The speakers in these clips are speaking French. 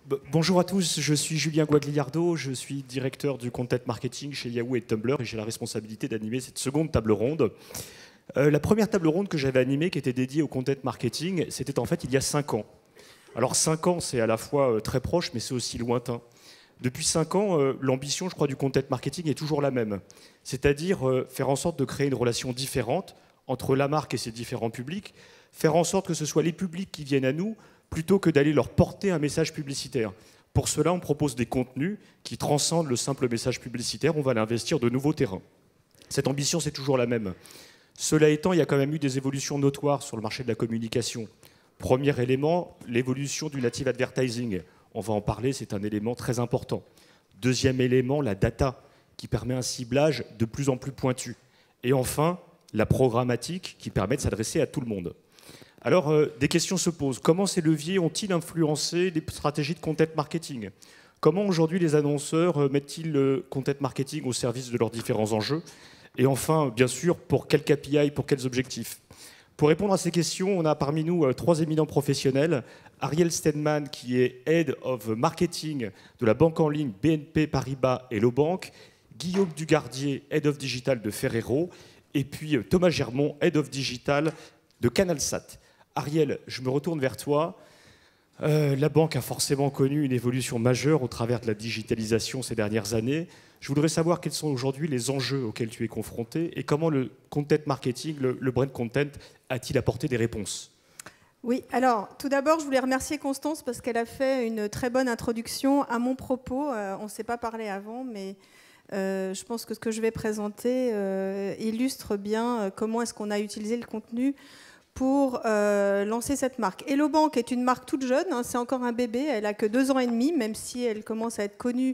Bonjour à tous, je suis Julien Guagliardo, je suis directeur du content marketing chez Yahoo et Tumblr et j'ai la responsabilité d'animer cette seconde table ronde. La première table ronde que j'avais animée, qui était dédiée au content marketing, c'était en fait il y a 5 ans. Alors 5 ans, c'est à la fois très proche, mais c'est aussi lointain. Depuis 5 ans, l'ambition, je crois, du content marketing est toujours la même. C'est-à-dire faire en sorte de créer une relation différente entre la marque et ses différents publics, faire en sorte que ce soit les publics qui viennent à nous, plutôt que d'aller leur porter un message publicitaire. Pour cela, on propose des contenus qui transcendent le simple message publicitaire. On va l'investir de nouveaux terrains. Cette ambition, c'est toujours la même. Cela étant, il y a quand même eu des évolutions notoires sur le marché de la communication. Premier élément, l'évolution du native advertising. On va en parler, c'est un élément très important. Deuxième élément, la data, qui permet un ciblage de plus en plus pointu. Et enfin, la programmatique, qui permet de s'adresser à tout le monde. Alors, des questions se posent. Comment ces leviers ont-ils influencé les stratégies de content marketing? Comment aujourd'hui les annonceurs mettent-ils le content marketing au service de leurs différents enjeux? Et enfin, bien sûr, pour quels KPI, pour quels objectifs? Pour répondre à ces questions, on a parmi nous 3 éminents professionnels. Ariel Stedman, qui est Head of Marketing de la banque en ligne BNP Paribas Hello Bank. Guillaume Dugardier, Head of Digital de Ferrero. Et puis Thomas Germont, Head of Digital de CanalSat. Ariel, je me retourne vers toi. La banque a forcément connu une évolution majeure au travers de la digitalisation ces dernières années. Je voudrais savoir quels sont aujourd'hui les enjeux auxquels tu es confronté et comment le content marketing, le brand content, a-t-il apporté des réponses? Oui, alors tout d'abord, je voulais remercier Constance parce qu'elle a fait une très bonne introduction à mon propos. On ne s'est pas parlé avant, mais je pense que ce que je vais présenter illustre bien comment est-ce qu'on a utilisé le contenu pour lancer cette marque. Hello Bank est une marque toute jeune, hein, c'est encore un bébé, elle a que 2 ans et demi, même si elle commence à être connue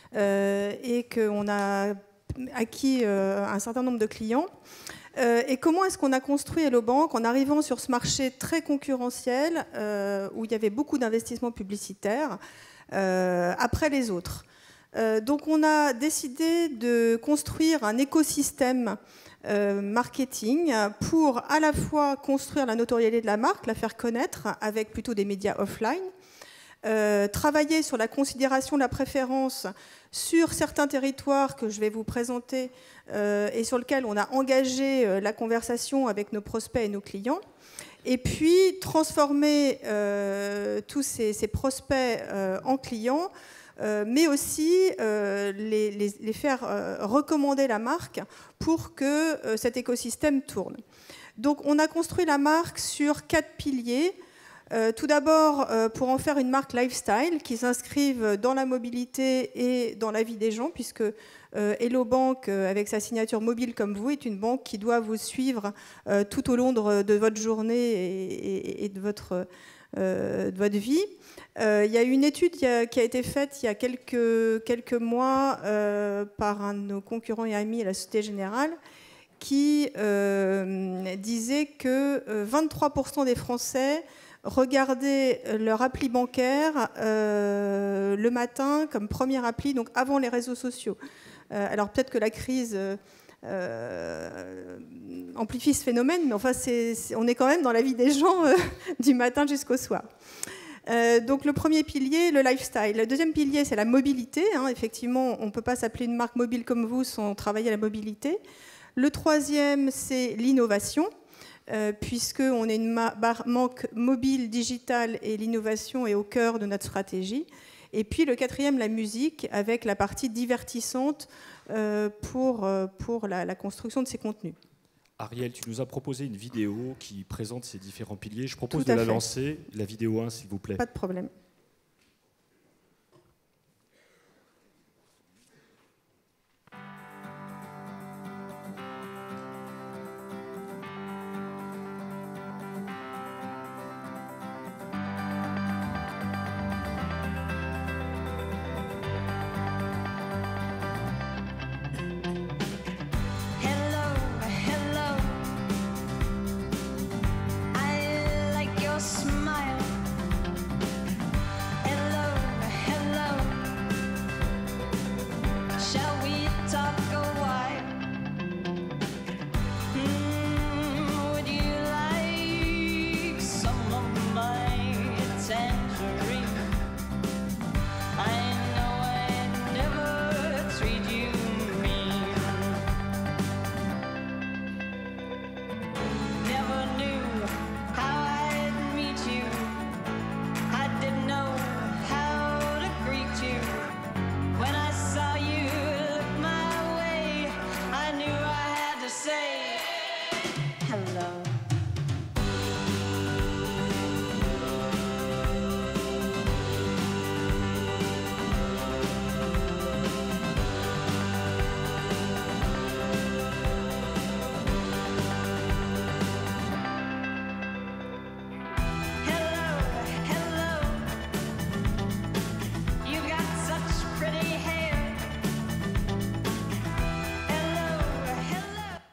et qu'on a acquis un certain nombre de clients. Et comment est-ce qu'on a construit Hello Bank en arrivant sur ce marché très concurrentiel où il y avait beaucoup d'investissements publicitaires après les autres. Donc on a décidé de construire un écosystème marketing pour à la fois construire la notoriété de la marque, la faire connaître avec plutôt des médias offline, travailler sur la considération de la préférence sur certains territoires que je vais vous présenter et sur lesquels on a engagé la conversation avec nos prospects et nos clients, et puis transformer tous ces prospects en clients, mais aussi les faire recommander la marque pour que cet écosystème tourne. Donc on a construit la marque sur 4 piliers. Tout d'abord, pour en faire une marque lifestyle qui s'inscrive dans la mobilité et dans la vie des gens, puisque Hello Bank, avec sa signature mobile comme vous, est une banque qui doit vous suivre tout au long de votre journée et de votre vie. Il y a une étude qui a été faite il y a quelques mois par un de nos concurrents et amis à la Société Générale qui disait que 23% des Français regardaient leur appli bancaire le matin comme première appli, donc avant les réseaux sociaux. Alors peut-être que la crise amplifie ce phénomène, mais enfin on est quand même dans la vie des gens du matin jusqu'au soir. Donc le premier pilier, le lifestyle. Le deuxième pilier, c'est la mobilité. Hein. Effectivement, on ne peut pas s'appeler une marque mobile comme vous sans travailler la mobilité. Le troisième, c'est l'innovation, puisqu'on est une marque mobile, digitale, et l'innovation est au cœur de notre stratégie. Et puis le quatrième, la musique, avec la partie divertissante pour la construction de ces contenus. Ariel, tu nous as proposé une vidéo qui présente ces différents piliers. Je propose de la lancer. La vidéo 1, s'il vous plaît. Pas de problème.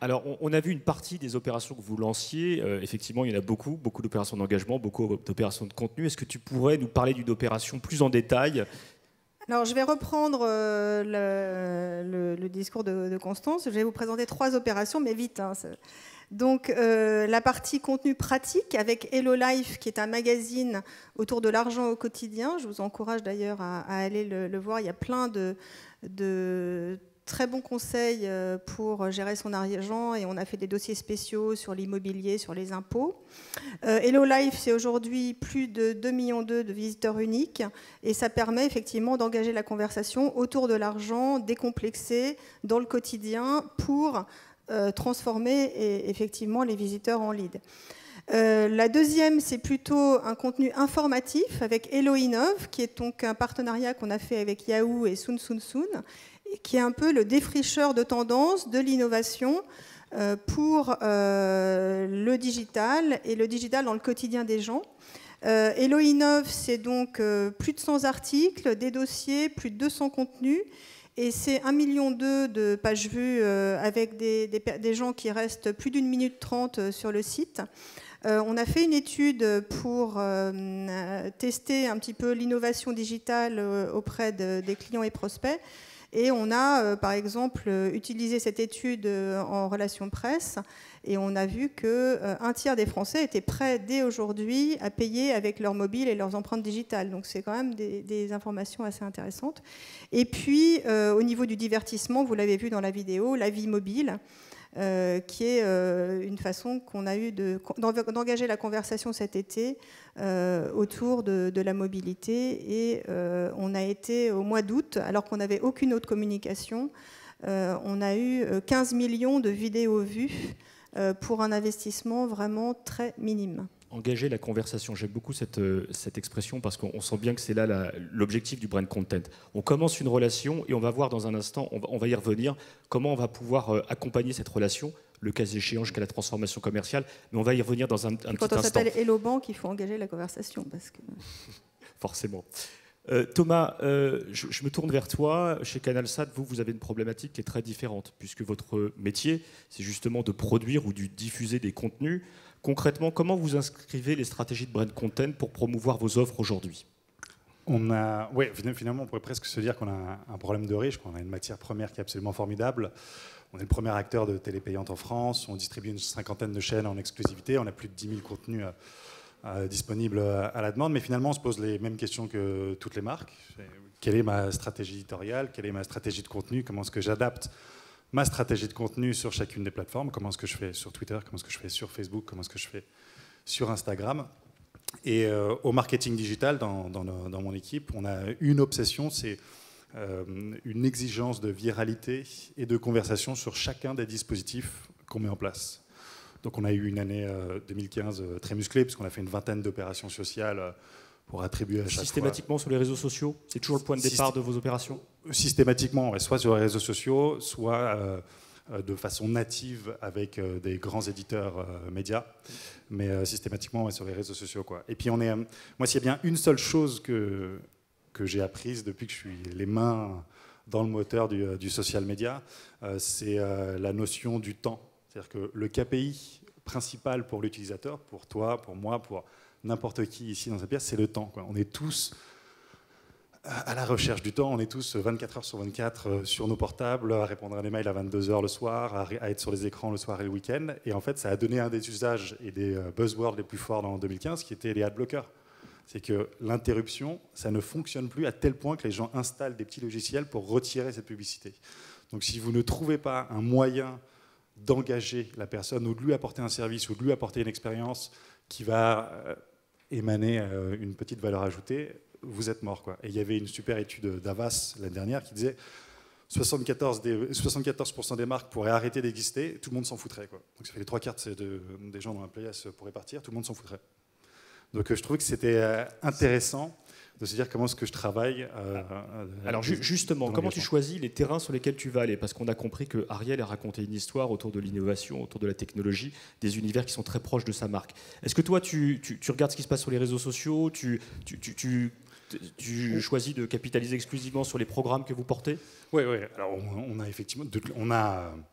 Alors, on a vu une partie des opérations que vous lanciez. Effectivement, il y en a beaucoup, beaucoup d'opérations d'engagement, beaucoup d'opérations de contenu. Est-ce que tu pourrais nous parler d'une opération plus en détail? Alors, je vais reprendre le discours de Constance. Je vais vous présenter 3 opérations, mais vite. Hein, donc, la partie contenu pratique avec Hello Life, qui est un magazine autour de l'argent au quotidien. Je vous encourage d'ailleurs à aller le voir. Il y a plein de très bons conseils pour gérer son argent, et on a fait des dossiers spéciaux sur l'immobilier, sur les impôts. Hello Life, c'est aujourd'hui plus de 2,2 millions de visiteurs uniques, et ça permet effectivement d'engager la conversation autour de l'argent, décomplexé, dans le quotidien, pour transformer effectivement les visiteurs en leads. La deuxième, c'est plutôt un contenu informatif avec Hello Innov, qui est donc un partenariat qu'on a fait avec Yahoo et Soon, qui est un peu le défricheur de tendance de l'innovation pour le digital, et le digital dans le quotidien des gens. Hello Innov, c'est donc plus de 100 articles, des dossiers, plus de 200 contenus, et c'est 1,2 million de pages vues avec des gens qui restent plus d'1 minute 30 sur le site. On a fait une étude pour tester un petit peu l'innovation digitale auprès des clients et prospects. Et on a, par exemple, utilisé cette étude en relations presse, et on a vu qu'un tiers des Français étaient prêts dès aujourd'hui à payer avec leur mobile et leurs empreintes digitales. Donc c'est quand même des informations assez intéressantes. Et puis, au niveau du divertissement, vous l'avez vu dans la vidéo, la vie mobile, qui est une façon qu'on a eu d'engager la conversation cet été autour de la mobilité. Et on a été au mois d'août, alors qu'on n'avait aucune autre communication, on a eu 15 millions de vidéos vues pour un investissement vraiment très minime. Engager la conversation, j'aime beaucoup cette expression, parce qu'on sent bien que c'est là l'objectif du brand content. On commence une relation et on va voir dans un instant, on va y revenir, comment on va pouvoir accompagner cette relation, le cas échéant jusqu'à la transformation commerciale, mais on va y revenir dans un petit instant. Quand on s'appelle Hello Bank, il faut engager la conversation. Parce que... Forcément. Thomas, je me tourne vers toi. Chez CanalSat, vous avez une problématique qui est très différente, puisque votre métier, c'est justement de produire ou de diffuser des contenus. Concrètement, comment vous inscrivez les stratégies de brand content pour promouvoir vos offres aujourd'hui? Finalement, on pourrait presque se dire qu'on a un problème de riche, qu'on a une matière première qui est absolument formidable. On est le premier acteur de télé payante en France, on distribue une 50aine de chaînes en exclusivité, on a plus de 10 000 contenus disponibles à la demande, mais finalement, on se pose les mêmes questions que toutes les marques. Quelle est ma stratégie éditoriale? Quelle est ma stratégie de contenu? Comment est-ce que j'adapte ma stratégie de contenu sur chacune des plateformes? Comment est-ce que je fais sur Twitter? Comment est-ce que je fais sur Facebook? Comment est-ce que je fais sur Instagram? Et au marketing digital, dans mon équipe, on a une obsession, c'est une exigence de viralité et de conversation sur chacun des dispositifs qu'on met en place. Donc on a eu une année 2015 très musclée, puisqu'on a fait une vingtaine d'opérations sociales pour attribuer à chaque Systématiquement fois. Sur les réseaux sociaux? C'est toujours le point de départ de vos opérations? Systématiquement, soit sur les réseaux sociaux, soit de façon native avec des grands éditeurs médias, mais systématiquement sur les réseaux sociaux, quoi. Et puis moi, s'il y a bien une seule chose que j'ai apprise depuis que je suis les mains dans le moteur du social media, c'est la notion du temps. C'est-à-dire que le KPI principal pour l'utilisateur, pour toi, pour moi, pour n'importe qui ici dans cette pièce, c'est le temps, quoi. On est tous à la recherche du temps, on est tous 24 heures sur 24 sur nos portables, à répondre à des mails à 22 heures le soir, à être sur les écrans le soir et le week-end. Et en fait, ça a donné un des usages et des buzzwords les plus forts en 2015, qui était les adblockers. C'est que l'interruption, ça ne fonctionne plus à tel point que les gens installent des petits logiciels pour retirer cette publicité. Donc si vous ne trouvez pas un moyen d'engager la personne ou de lui apporter un service ou de lui apporter une expérience qui va émaner une petite valeur ajoutée, vous êtes mort, quoi. Et il y avait une super étude d'Avas l'année dernière qui disait 74% des marques pourraient arrêter d'exister, tout le monde s'en foutrait, quoi. Donc ça fait les 3/4 des gens dans la playlist pourraient partir, tout le monde s'en foutrait. Donc je trouvais que c'était intéressant de se dire comment est-ce que je travaille. Alors justement, comment tu choisis les terrains sur lesquels tu vas aller? Parce qu'on a compris que Ariel a raconté une histoire autour de l'innovation, autour de la technologie, des univers qui sont très proches de sa marque. Est-ce que toi, tu regardes ce qui se passe sur les réseaux sociaux, tu choisis de capitaliser exclusivement sur les programmes que vous portez? Oui. Alors on a effectivement,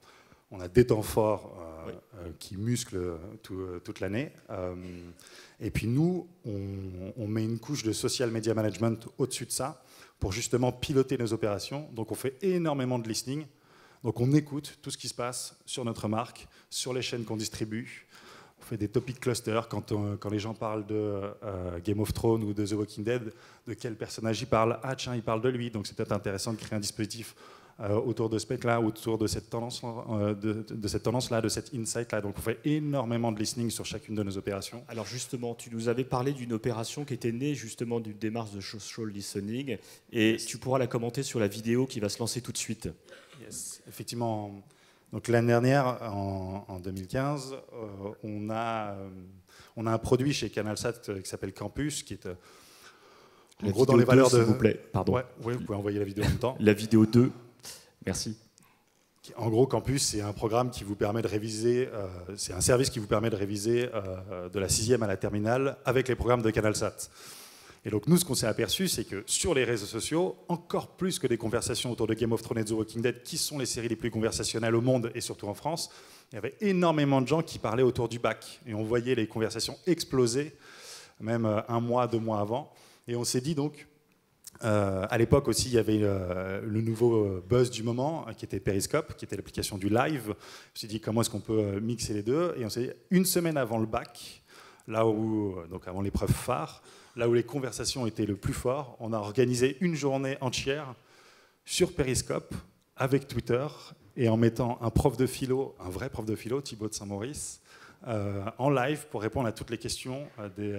on a des temps forts qui musclent toute l'année. Et puis nous, on met une couche de social media management au-dessus de ça pour justement piloter nos opérations. Donc on fait énormément de listening. Donc on écoute tout ce qui se passe sur notre marque, sur les chaînes qu'on distribue. On fait des topic clusters quand les gens parlent de Game of Thrones ou de The Walking Dead, de quel personnage ils parlent. Ah tiens, ils parlent de lui. Donc c'est peut-être intéressant de créer un dispositif autour de ce spec-là, autour de cette tendance-là, de cet insight-là. Donc on fait énormément de listening sur chacune de nos opérations. Alors justement, tu nous avais parlé d'une opération qui était née justement d'une démarche de social listening, et tu pourras la commenter sur la vidéo qui va se lancer tout de suite. Yes, effectivement. Donc l'année dernière, en 2015, on a un produit chez CanalSat qui s'appelle Campus, qui est en gros dans les valeurs de... S'il vous plaît, pardon. Ouais, vous pouvez envoyer la vidéo en même temps. La vidéo 2, merci. En gros, Campus, c'est un programme qui vous permet de réviser, c'est un service qui vous permet de réviser de la 6e à la terminale avec les programmes de CanalSat. Et donc nous, ce qu'on s'est aperçu, c'est que sur les réseaux sociaux, encore plus que des conversations autour de Game of Thrones et The Walking Dead, qui sont les séries les plus conversationnelles au monde et surtout en France, il y avait énormément de gens qui parlaient autour du bac. Et on voyait les conversations exploser, même 1 mois, 2 mois avant. Et on s'est dit donc, à l'époque aussi, il y avait le nouveau buzz du moment, qui était Periscope, qui était l'application du live. Je me suis dit, comment est-ce qu'on peut mixer les deux? Et on s'est dit, une semaine avant le bac, là où, donc avant l'épreuve phare, là où les conversations étaient le plus fort, on a organisé une journée entière sur Periscope avec Twitter et en mettant un prof de philo, un vrai prof de philo, Thibaut de Saint-Maurice, en live pour répondre à toutes les questions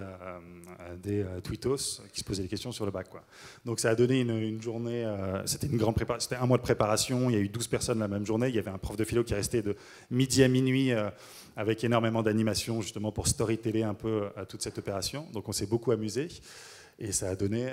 des tweetos qui se posaient des questions sur le bac, quoi. Donc ça a donné une journée, c'était une grande préparation, c'était 1 mois de préparation, il y a eu 12 personnes la même journée, il y avait un prof de philo qui restait de midi à minuit avec énormément d'animation justement pour storyteller un peu toute cette opération. Donc on s'est beaucoup amusé. Et ça a donné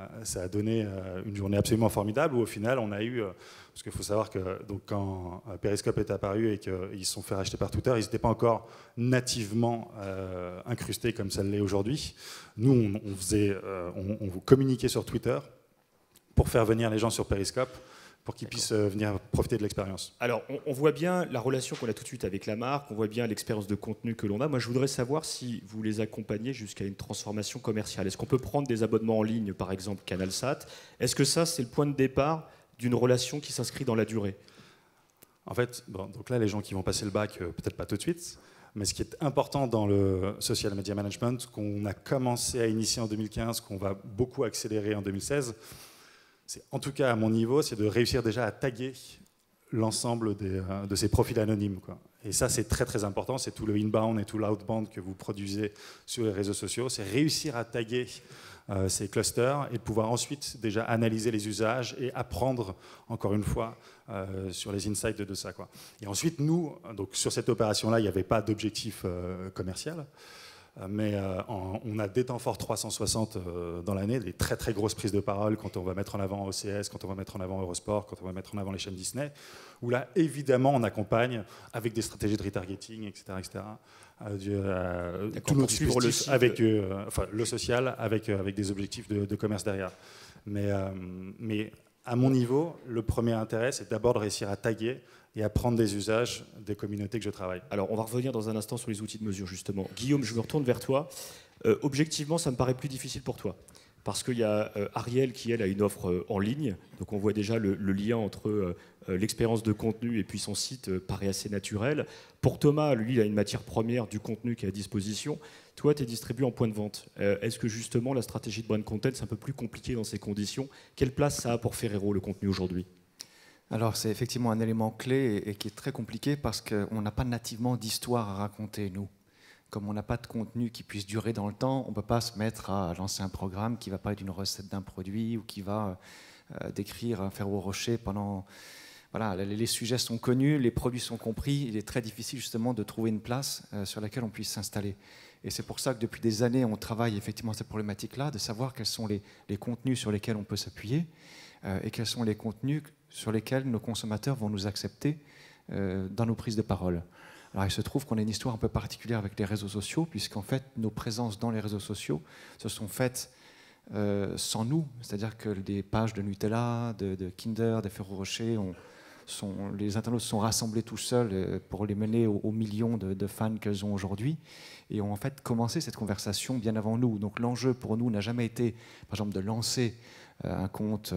une journée absolument formidable où au final on a eu, parce qu'il faut savoir que donc, quand Periscope est apparu et qu'ils se sont fait racheter par Twitter, ils n'étaient pas encore nativement incrustés comme ça l'est aujourd'hui. Nous on vous communiquait sur Twitter pour faire venir les gens sur Periscope, pour qu'ils puissent venir profiter de l'expérience. Alors, on voit bien la relation qu'on a tout de suite avec la marque, on voit bien l'expérience de contenu que l'on a. Moi, je voudrais savoir si vous les accompagnez jusqu'à une transformation commerciale. Est-ce qu'on peut prendre des abonnements en ligne, par exemple CanalSat? Est-ce que ça, c'est le point de départ d'une relation qui s'inscrit dans la durée? En fait, bon, donc là, les gens qui vont passer le bac, peut-être pas tout de suite, mais ce qui est important dans le social media management, qu'on a commencé à initier en 2015, qu'on va beaucoup accélérer en 2016, en tout cas à mon niveau, c'est de réussir déjà à taguer l'ensemble de ces profils anonymes, quoi. Et ça, c'est très très important. C'est tout le inbound et tout l'outbound que vous produisez sur les réseaux sociaux. C'est réussir à taguer ces clusters et de pouvoir ensuite déjà analyser les usages et apprendre, encore une fois, sur les insights de ça, quoi. Et ensuite, nous, donc, sur cette opération-là, il n'y avait pas d'objectif commercial. Mais on a des temps forts 360 dans l'année, des très très grosses prises de parole quand on va mettre en avant OCS, quand on va mettre en avant Eurosport, quand on va mettre en avant les chaînes Disney, où là évidemment on accompagne avec des stratégies de retargeting, etc. Tout notre dispositif avec le social, avec des objectifs de commerce derrière. Mais à mon niveau, le premier intérêt, c'est d'abord de réussir à taguer et à prendre des usages des communautés que je travaille. Alors, on va revenir dans un instant sur les outils de mesure, justement. Guillaume, je me retourne vers toi. Objectivement, ça me paraît plus difficile pour toi. Parce qu'il y a Ariel qui, elle, a une offre en ligne. Donc, on voit déjà le lien entre l'expérience de contenu et puis son site paraît assez naturel. Pour Thomas, lui, il a une matière première du contenu qui est à disposition. Toi, tu es distribué en point de vente. Est-ce que, justement, la stratégie de brand content, c'est un peu plus compliqué dans ces conditions? Quelle place ça a pour Ferrero, le contenu, aujourd'hui? Alors c'est effectivement un élément clé et qui est très compliqué parce qu'on n'a pas nativement d'histoire à raconter, nous. Comme on n'a pas de contenu qui puisse durer dans le temps, on ne peut pas se mettre à lancer un programme qui va parler d'une recette d'un produit ou qui va décrire un Ferrero Rocher pendant... Voilà, les sujets sont connus, les produits sont compris, il est très difficile justement de trouver une place sur laquelle on puisse s'installer. Et c'est pour ça que depuis des années, on travaille effectivement cette problématique-là, de savoir quels sont les contenus sur lesquels on peut s'appuyer et quels sont les contenus sur lesquels nos consommateurs vont nous accepter dans nos prises de parole. Alors il se trouve qu'on a une histoire un peu particulière avec les réseaux sociaux, puisqu'en fait nos présences dans les réseaux sociaux se sont faites sans nous, c'est-à-dire que des pages de Nutella, de Kinder, des Ferrero Rocher les internautes se sont rassemblés tout seuls pour les mener aux millions de fans qu'elles ont aujourd'hui, et ont en fait commencé cette conversation bien avant nous. Donc l'enjeu pour nous n'a jamais été, par exemple, de lancer un compte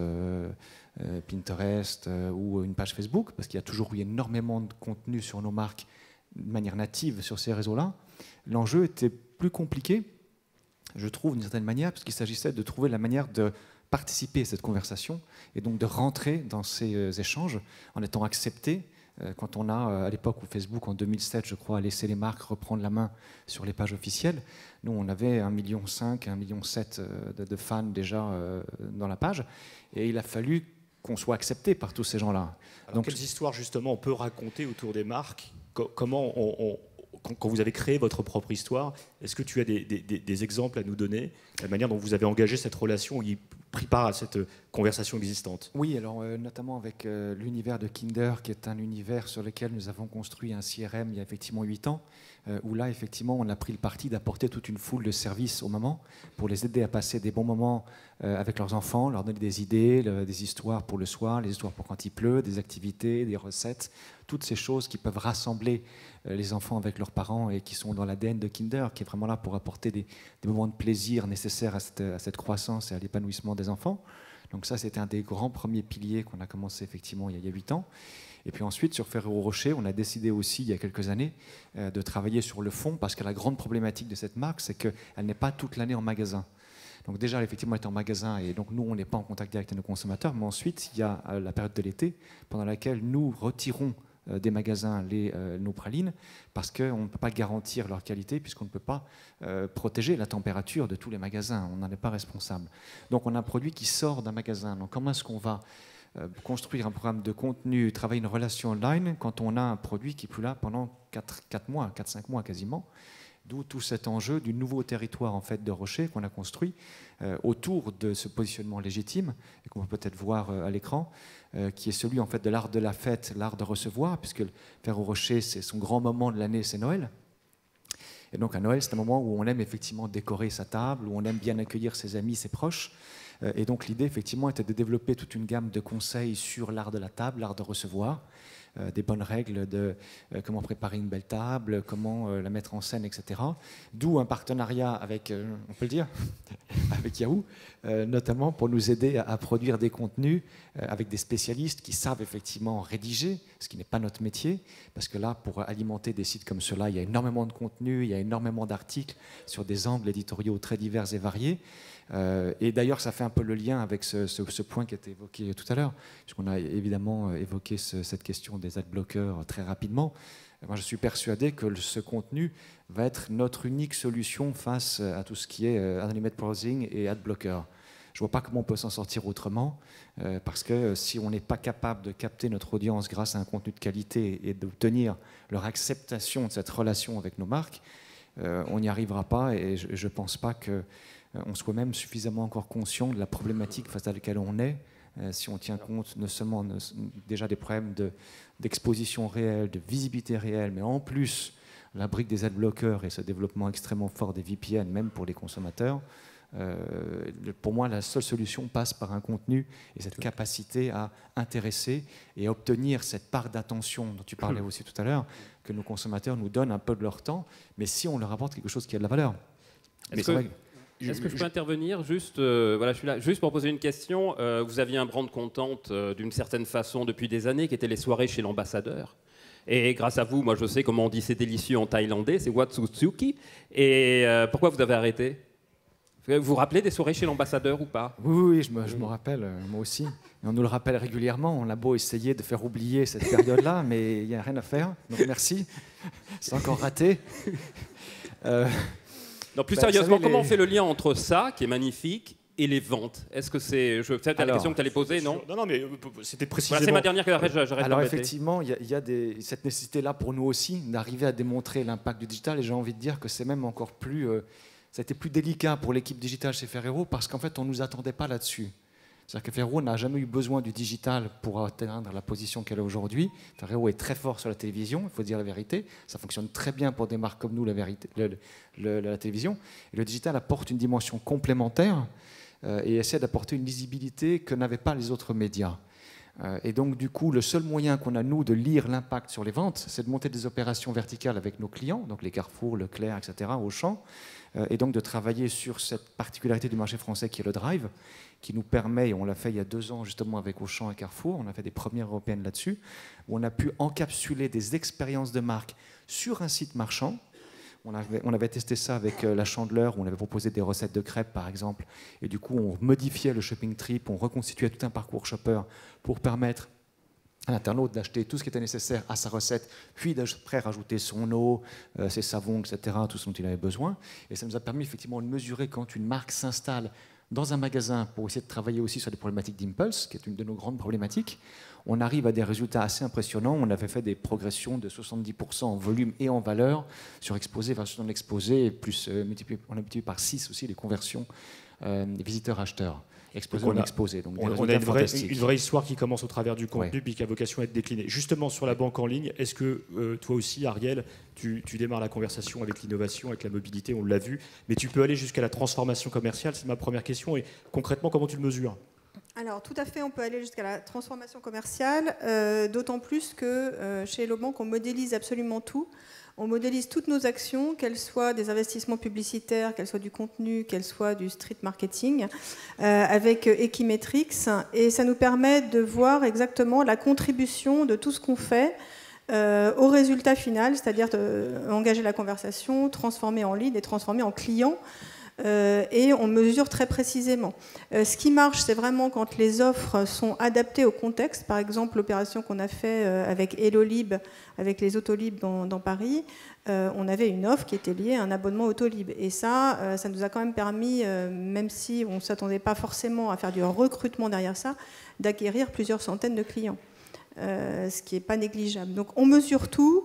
Pinterest ou une page Facebook, parce qu'il y a toujours eu énormément de contenu sur nos marques de manière native sur ces réseaux-là. L'enjeu était plus compliqué, je trouve, d'une certaine manière, parce qu'il s'agissait de trouver la manière de participer à cette conversation et donc de rentrer dans ces échanges en étant accepté. Quand on a, à l'époque où Facebook, en 2007, je crois, a laissé les marques reprendre la main sur les pages officielles, nous, on avait 1,5 million, 1,7 million de fans déjà dans la page, et il a fallu qu'on soit accepté par tous ces gens-là. Donc, quelles histoires, justement, on peut raconter autour des marques? Comment quand vous avez créé votre propre histoire, est-ce que tu as des exemples à nous donner, la manière dont vous avez engagé cette relation, y pris part à cette conversation existante? Oui, alors notamment avec l'univers de Kinder, qui est un univers sur lequel nous avons construit un CRM il y a effectivement 8 ans, où là, effectivement, on a pris le parti d'apporter toute une foule de services aux mamans pour les aider à passer des bons moments avec leurs enfants, leur donner des idées, des histoires pour le soir, les histoires pour quand il pleut, des activités, des recettes, toutes ces choses qui peuvent rassembler les enfants avec leurs parents et qui sont dans l'ADN de Kinder, qui est vraiment là pour apporter des moments de plaisir nécessaires à cette croissance et à l'épanouissement des enfants. Donc ça, c'était un des grands premiers piliers qu'on a commencé effectivement il y a 8 ans. Et puis ensuite, sur Ferrero Rocher, on a décidé aussi, il y a quelques années, de travailler sur le fond, parce que la grande problématique de cette marque, c'est qu'elle n'est pas toute l'année en magasin. Donc déjà, effectivement, elle est en magasin, et donc nous, on n'est pas en contact direct avec nos consommateurs. Mais ensuite, il y a la période de l'été, pendant laquelle nous retirons des magasins nos pralines, parce qu'on ne peut pas garantir leur qualité, puisqu'on ne peut pas protéger la température de tous les magasins. On n'en est pas responsable. Donc on a un produit qui sort d'un magasin. Donc comment est-ce qu'on va construire un programme de contenu, travailler une relation online, quand on a un produit qui est plus là pendant 4-5 mois quasiment? D'où tout cet enjeu du nouveau territoire en fait, de Rocher qu'on a construit autour de ce positionnement légitime, et qu'on peut peut-être voir à l'écran, qui est celui en fait, de l'art de la fête, l'art de recevoir, puisque Ferrero Rocher, c'est son grand moment de l'année, c'est Noël. Et donc à Noël, c'est un moment où on aime effectivement décorer sa table, où on aime bien accueillir ses amis, ses proches. Et donc l'idée, effectivement, était de développer toute une gamme de conseils sur l'art de la table, l'art de recevoir, des bonnes règles de comment préparer une belle table, comment la mettre en scène, etc. D'où un partenariat avec, on peut le dire, avec Yahoo, notamment pour nous aider à produire des contenus avec des spécialistes qui savent effectivement rédiger, ce qui n'est pas notre métier, parce que là, pour alimenter des sites comme cela, il y a énormément de contenu, il y a énormément d'articles sur des angles éditoriaux très divers et variés. Et d'ailleurs, ça fait un peu le lien avec ce point qui a été évoqué tout à l'heure, puisqu'on a évidemment évoqué cette question des adblockers très rapidement. Moi, je suis persuadé que ce contenu va être notre unique solution face à tout ce qui est Unlimited Browsing et adblocker. Je ne vois pas comment on peut s'en sortir autrement, parce que si on n'est pas capable de capter notre audience grâce à un contenu de qualité et d'obtenir leur acceptation de cette relation avec nos marques, on n'y arrivera pas, et je ne pense pas qu'on soit même suffisamment encore conscient de la problématique face à laquelle on est, si on tient compte non seulement déjà des problèmes d'exposition réelle, de visibilité réelle, mais en plus la brique des adblockers et ce développement extrêmement fort des VPN, même pour les consommateurs. Pour moi, la seule solution passe par un contenu et cette capacité à intéresser et à obtenir cette part d'attention dont tu parlais aussi tout à l'heure, que nos consommateurs nous donnent un peu de leur temps, mais si on leur apporte quelque chose qui a de la valeur. Est-ce que je peux intervenir juste, voilà, je suis là juste pour poser une question. Vous aviez un brand content d'une certaine façon depuis des années, qui était les soirées chez l'ambassadeur. Et grâce à vous, moi je sais comment on dit c'est délicieux en thaïlandais, c'est Watsutsuki. Et pourquoi vous avez arrêté? Vous vous rappelez des soirées chez l'ambassadeur ou pas? Oui, je me rappelle, moi aussi. Et on nous le rappelle régulièrement. On a beau essayer de faire oublier cette période-là, mais il n'y a rien à faire. Donc merci. C'est encore raté. Non, plus sérieusement, comment on fait le lien entre ça, qui est magnifique, et les ventes? Est-ce que c'est... Peut-être la question que tu allais poser, non? Non, mais c'était précisément... Voilà, c'est ma dernière question, j'arrête. Alors effectivement, il y a cette nécessité-là pour nous aussi d'arriver à démontrer l'impact du digital, et j'ai envie de dire que c'est même encore plus... ça a été plus délicat pour l'équipe digitale chez Ferrero, parce qu'en fait, on ne nous attendait pas là-dessus. C'est-à-dire que Ferrero n'a jamais eu besoin du digital pour atteindre la position qu'elle a aujourd'hui. Ferrero est très fort sur la télévision, il faut dire la vérité. Ça fonctionne très bien pour des marques comme nous, la télévision. Et le digital apporte une dimension complémentaire et essaie d'apporter une lisibilité que n'avaient pas les autres médias. Et donc, du coup, le seul moyen qu'on a, nous, de lire l'impact sur les ventes, c'est de monter des opérations verticales avec nos clients, donc les Carrefour, Leclerc, etc., Auchan, et donc de travailler sur cette particularité du marché français qui est le drive, qui nous permet, et on l'a fait il y a 2 ans justement avec Auchan et Carrefour, on a fait des premières européennes là-dessus, où on a pu encapsuler des expériences de marque sur un site marchand. On avait testé ça avec la Chandeleur, où on avait proposé des recettes de crêpes, par exemple. Et du coup, on modifiait le shopping trip, on reconstituait tout un parcours shopper pour permettre à l'internaute d'acheter tout ce qui était nécessaire à sa recette, puis d'après rajouter son eau, ses savons, etc., tout ce dont il avait besoin. Et ça nous a permis effectivement de mesurer quand une marque s'installe dans un magasin pour essayer de travailler aussi sur des problématiques d'impulse, qui est une de nos grandes problématiques. On arrive à des résultats assez impressionnants. On avait fait des progressions de 70% en volume et en valeur sur exposé versus non exposé, plus on a multiplié par 6 aussi les conversions des visiteurs-acheteurs. Exposé non exposé. Donc on a une vraie histoire qui commence au travers du contenu, puis qui a vocation à être déclinée. Justement, sur la banque en ligne, est-ce que toi aussi, Ariel, tu démarres la conversation avec l'innovation, avec la mobilité, on l'a vu, mais tu peux aller jusqu'à la transformation commerciale? C'est ma première question. Et concrètement, comment tu le mesures? Alors, tout à fait, on peut aller jusqu'à la transformation commerciale, d'autant plus que chez Hello Bank, on modélise absolument tout. On modélise toutes nos actions, qu'elles soient des investissements publicitaires, qu'elles soient du contenu, qu'elles soient du street marketing, avec Equimetrix. Et ça nous permet de voir exactement la contribution de tout ce qu'on fait au résultat final, c'est-à-dire engager la conversation, transformer en lead et transformer en client. Et on mesure très précisément. Ce qui marche, c'est vraiment quand les offres sont adaptées au contexte. Par exemple, l'opération qu'on a fait avec Hello-Lib, avec les Autolib dans Paris, on avait une offre qui était liée à un abonnement Autolib. Et ça nous a quand même permis, même si on ne s'attendait pas forcément à faire du recrutement derrière ça, d'acquérir plusieurs centaines de clients, ce qui n'est pas négligeable. Donc on mesure tout.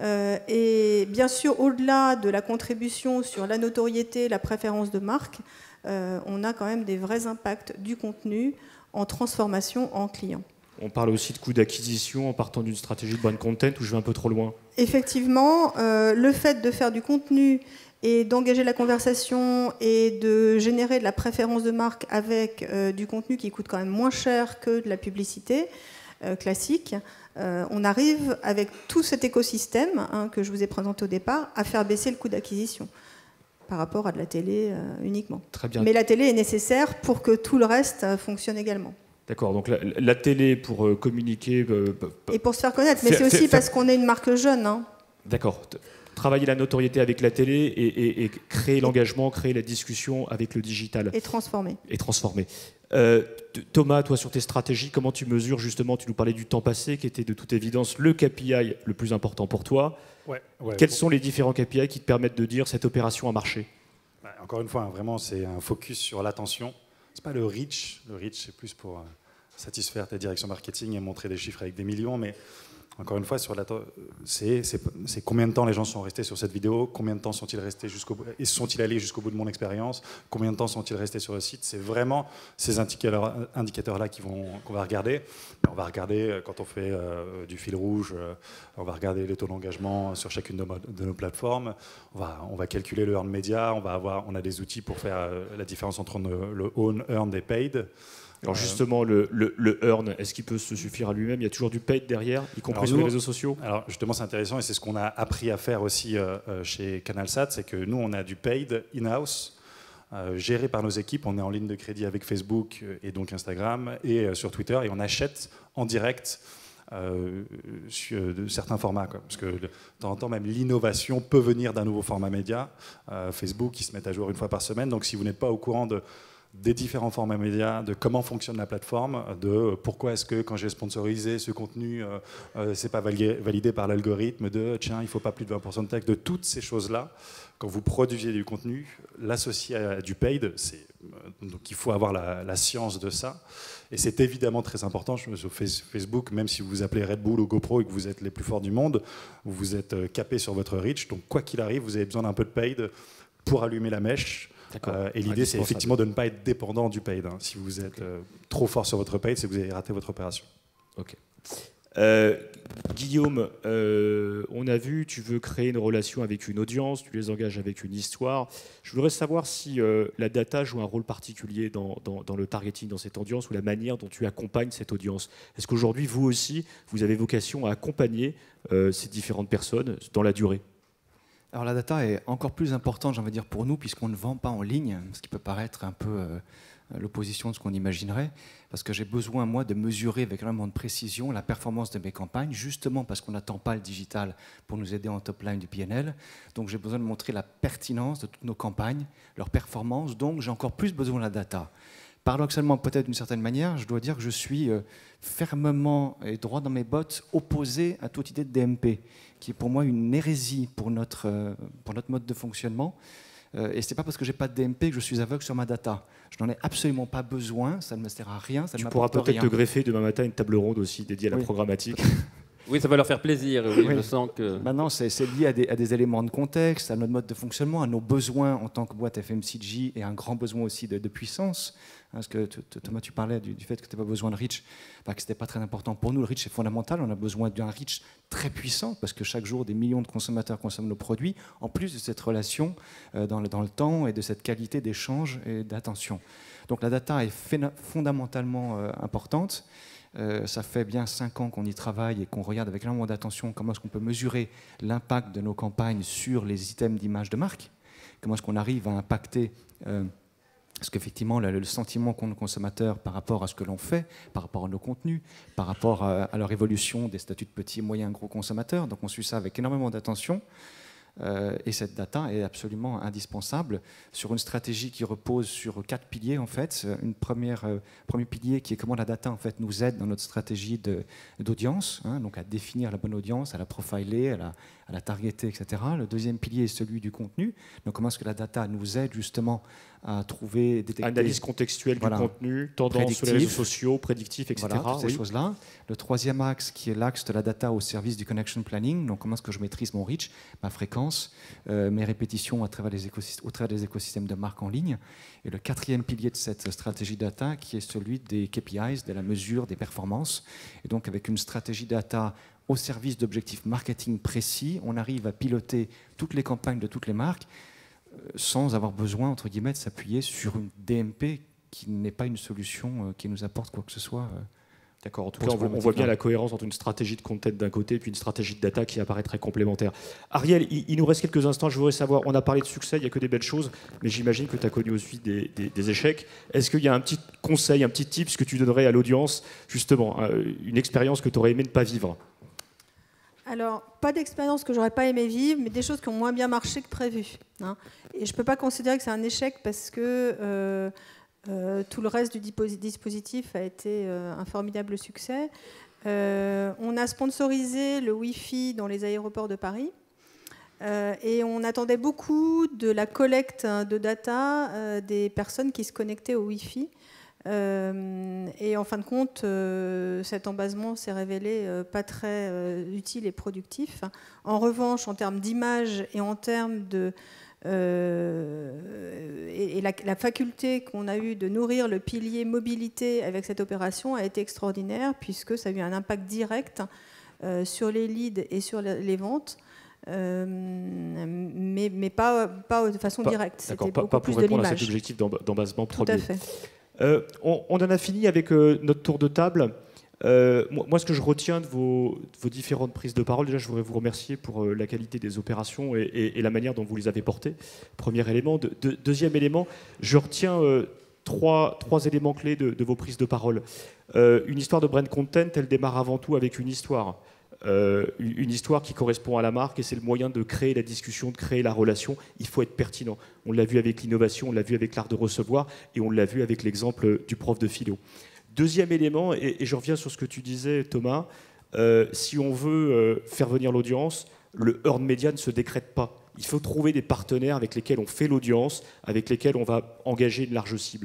Et bien sûr, au-delà de la contribution sur la notoriété, la préférence de marque, on a quand même des vrais impacts du contenu en transformation en client. On parle aussi de coûts d'acquisition en partant d'une stratégie de brand content, où je vais un peu trop loin. Effectivement, le fait de faire du contenu et d'engager la conversation et de générer de la préférence de marque avec du contenu qui coûte quand même moins cher que de la publicité classique, on arrive, avec tout cet écosystème que je vous ai présenté au départ, à faire baisser le coût d'acquisition par rapport à de la télé uniquement. Très bien. Mais la télé est nécessaire pour que tout le reste fonctionne également. D'accord, donc la télé pour communiquer... et pour se faire connaître, mais c'est aussi parce qu'on est une marque jeune. D'accord. Travailler la notoriété avec la télé et créer l'engagement, créer la discussion avec le digital. Et transformer. Thomas, toi, sur tes stratégies, comment tu mesures justement, tu nous parlais du temps passé, qui était de toute évidence le KPI le plus important pour toi. Quels sont les différents KPI qui te permettent de dire cette opération a marché? Encore une fois, vraiment, c'est un focus sur l'attention. Ce n'est pas le reach. Le reach, c'est plus pour satisfaire ta direction marketing et montrer des chiffres avec des millions, mais encore une fois, c'est combien de temps les gens sont restés sur cette vidéo, combien de temps sont-ils restés jusqu'au bout, et sont-ils allés jusqu'au bout de mon expérience, combien de temps sont-ils restés sur le site. C'est vraiment ces indicateurs-là qu'on va regarder. On va regarder quand on fait du fil rouge, on va regarder les taux d'engagement sur chacune de nos plateformes, on va calculer le earn media, on a des outils pour faire la différence entre le own, earned et paid. Alors justement, le earn, est-ce qu'il peut se suffire à lui-même? Il y a toujours du paid derrière, y compris sur les réseaux sociaux? Alors justement, c'est intéressant et c'est ce qu'on a appris à faire aussi chez CanalSat, c'est que nous, on a du paid in-house, géré par nos équipes. On est en ligne de crédit avec Facebook et donc Instagram et sur Twitter, et on achète en direct de certains formats, parce que de temps en temps, même l'innovation peut venir d'un nouveau format média. Facebook, ils se mettent à jour une fois par semaine, donc si vous n'êtes pas au courant des différents formats médias, de comment fonctionne la plateforme, de pourquoi est-ce que quand j'ai sponsorisé ce contenu, c'est pas validé par l'algorithme, de tiens, il faut pas plus de 20% de texte, de toutes ces choses-là. Quand vous produisez du contenu, l'associé à du paid, donc il faut avoir la science de ça. Et c'est évidemment très important sur Facebook, même si vous vous appelez Red Bull ou GoPro et que vous êtes les plus forts du monde, vous êtes capé sur votre reach. Donc quoi qu'il arrive, vous avez besoin d'un peu de paid pour allumer la mèche. Et l'idée, c'est effectivement de ne pas être dépendant du paid. Si vous êtes trop fort sur votre paid, c'est que vous avez raté votre opération. Ok. Guillaume, on a vu, tu veux créer une relation avec une audience, tu les engages avec une histoire. Je voudrais savoir si la data joue un rôle particulier dans le targeting, dans cette audience, ou la manière dont tu accompagnes cette audience. Est-ce qu'aujourd'hui, vous aussi, vous avez vocation à accompagner ces différentes personnes dans la durée ? Alors la data est encore plus importante, j'ai envie de dire, pour nous, puisqu'on ne vend pas en ligne, ce qui peut paraître un peu l'opposition de ce qu'on imaginerait, parce que j'ai besoin, moi, de mesurer avec énormément de précision la performance de mes campagnes, justement parce qu'on n'attend pas le digital pour nous aider en top line du PNL. Donc j'ai besoin de montrer la pertinence de toutes nos campagnes, leur performance, donc j'ai encore plus besoin de la data. Paradoxalement, peut-être d'une certaine manière, je dois dire que je suis fermement et droit dans mes bottes opposé à toute idée de DMP, qui est pour moi une hérésie pour notre mode de fonctionnement. Et ce n'est pas parce que je n'ai pas de DMP que je suis aveugle sur ma data. Je n'en ai absolument pas besoin, ça ne me sert à rien, ça ne m'apporte rien. Tu pourras peut-être te greffer demain matin une table ronde aussi dédiée à la programmatique. Oui, ça va leur faire plaisir. Oui, oui. Je sens que... Maintenant, c'est lié à des éléments de contexte, à notre mode de fonctionnement, à nos besoins en tant que boîte FMCG et un grand besoin aussi de puissance. Parce que Thomas, tu parlais du fait que tu n'as pas besoin de reach, que ce n'était pas très important pour nous. Le reach est fondamental, on a besoin d'un reach très puissant parce que chaque jour, des millions de consommateurs consomment nos produits, en plus de cette relation dans le temps et de cette qualité d'échange et d'attention. Donc la data est fondamentalement importante. Ça fait bien 5 ans qu'on y travaille et qu'on regarde avec énormément d'attention comment est-ce qu'on peut mesurer l'impact de nos campagnes sur les items d'image de marque, comment est-ce qu'on arrive à impacter parce qu'effectivement le sentiment qu'ont nos consommateurs par rapport à ce que l'on fait, par rapport à nos contenus, par rapport à leur évolution des statuts de petits, moyens, gros consommateurs, donc on suit ça avec énormément d'attention. Et cette data est absolument indispensable sur une stratégie qui repose sur 4 piliers en fait. Premier pilier qui est comment la data en fait nous aide dans notre stratégie d'audience, donc à définir la bonne audience, à la profiler, à la targeter, etc. Le deuxième pilier est celui du contenu. Donc comment est-ce que la data nous aide justement à trouver, détecter... Analyse contextuelle du contenu, tendance sur les réseaux sociaux, prédictif, etc. Voilà, toutes ces choses-là. Le troisième axe qui est l'axe de la data au service du connection planning. Donc comment est-ce que je maîtrise mon reach, ma fréquence, mes répétitions au travers des écosystèmes de marque en ligne. Et le quatrième pilier de cette stratégie data qui est celui des KPIs, de la mesure des performances. Et donc avec une stratégie data au service d'objectifs marketing précis, on arrive à piloter toutes les campagnes de toutes les marques sans avoir besoin, entre guillemets, de s'appuyer sur une DMP qui n'est pas une solution qui nous apporte quoi que ce soit. D'accord, en tout cas, on voit bien la cohérence entre une stratégie de content d'un côté et puis une stratégie de data qui apparaît très complémentaire. Ariel, il nous reste quelques instants, je voudrais savoir, on a parlé de succès, il n'y a que des belles choses, mais j'imagine que tu as connu aussi des échecs. Est-ce qu'il y a un petit conseil, un petit tips que tu donnerais à l'audience, justement, une expérience que tu aurais aimé ne pas vivre ? Alors, pas d'expérience que j'aurais pas aimé vivre, mais des choses qui ont moins bien marché que prévu. Et je ne peux pas considérer que c'est un échec parce que tout le reste du dispositif a été un formidable succès. On a sponsorisé le Wi-Fi dans les aéroports de Paris et on attendait beaucoup de la collecte de data des personnes qui se connectaient au Wi-Fi. Et en fin de compte, cet embasement s'est révélé pas très utile et productif. En revanche, en termes d'image et en termes de la faculté qu'on a eue de nourrir le pilier mobilité avec cette opération a été extraordinaire puisque ça a eu un impact direct sur les leads et sur les ventes. Mais pas de façon directe. C'était beaucoup plus de l'image. Pas pour répondre à cet objectif d'embasement premier. Tout à fait. On en a fini avec notre tour de table. Moi, ce que je retiens de vos différentes prises de parole, déjà, je voudrais vous remercier pour la qualité des opérations et la manière dont vous les avez portées. Premier élément. Deuxième élément, je retiens trois éléments clés de vos prises de parole. Une histoire de brand content, elle démarre avant tout avec une histoire. Une histoire qui correspond à la marque et c'est le moyen de créer la discussion, de créer la relation. Il faut être pertinent. On l'a vu avec l'innovation, on l'a vu avec l'art de recevoir et on l'a vu avec l'exemple du prof de philo. Deuxième élément, et je reviens sur ce que tu disais Thomas, si on veut faire venir l'audience, le earned media ne se décrète pas. Il faut trouver des partenaires avec lesquels on fait l'audience, avec lesquels on va engager une large cible.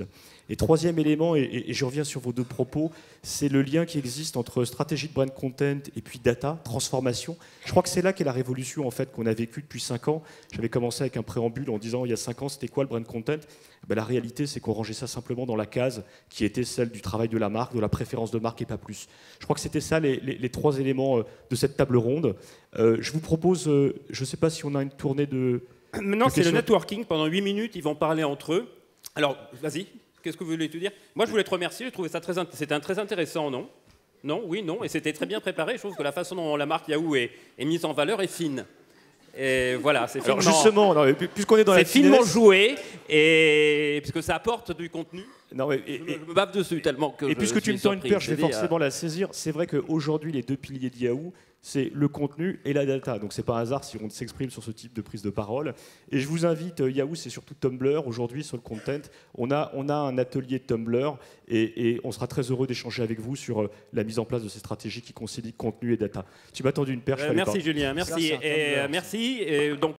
Et troisième élément, et je reviens sur vos deux propos, c'est le lien qui existe entre stratégie de brand content et puis data, transformation. Je crois que c'est là qu'est la révolution en fait, qu'on a vécue depuis 5 ans. J'avais commencé avec un préambule en disant il y a 5 ans, c'était quoi le brand content? Ben, la réalité, c'est qu'on rangeait ça simplement dans la case qui était celle du travail de la marque, de la préférence de marque et pas plus. Je crois que c'était ça les 3 éléments de cette table ronde. Je vous propose, je ne sais pas si on a une tournée de... Maintenant, c'est le networking. Pendant 8 minutes, ils vont parler entre eux. Alors, vas-y. Qu'est-ce que vous voulez te dire? Moi, je voulais te remercier. Je trouvais ça c'était très intéressant, non? Non, oui, non. Et c'était très bien préparé. Je trouve que la façon dont la marque Yahoo est mise en valeur est fine. Et voilà, c'est finement... justement, puisqu'on est dans la finement joué, et puisque ça apporte du contenu. Non, mais, je me bave dessus tellement que... Et puisque tu me tends une perche, je vais forcément la saisir. C'est vrai qu'aujourd'hui, les 2 piliers de Yahoo, c'est le contenu et la data. Donc c'est pas un hasard si on s'exprime sur ce type de prise de parole. Et je vous invite, Yahoo, c'est surtout Tumblr. Aujourd'hui, sur le content, on a un atelier Tumblr et on sera très heureux d'échanger avec vous sur la mise en place de ces stratégies qui concilient contenu et data. Tu m'as tendu une perche. Merci Julien, merci. Merci. Et donc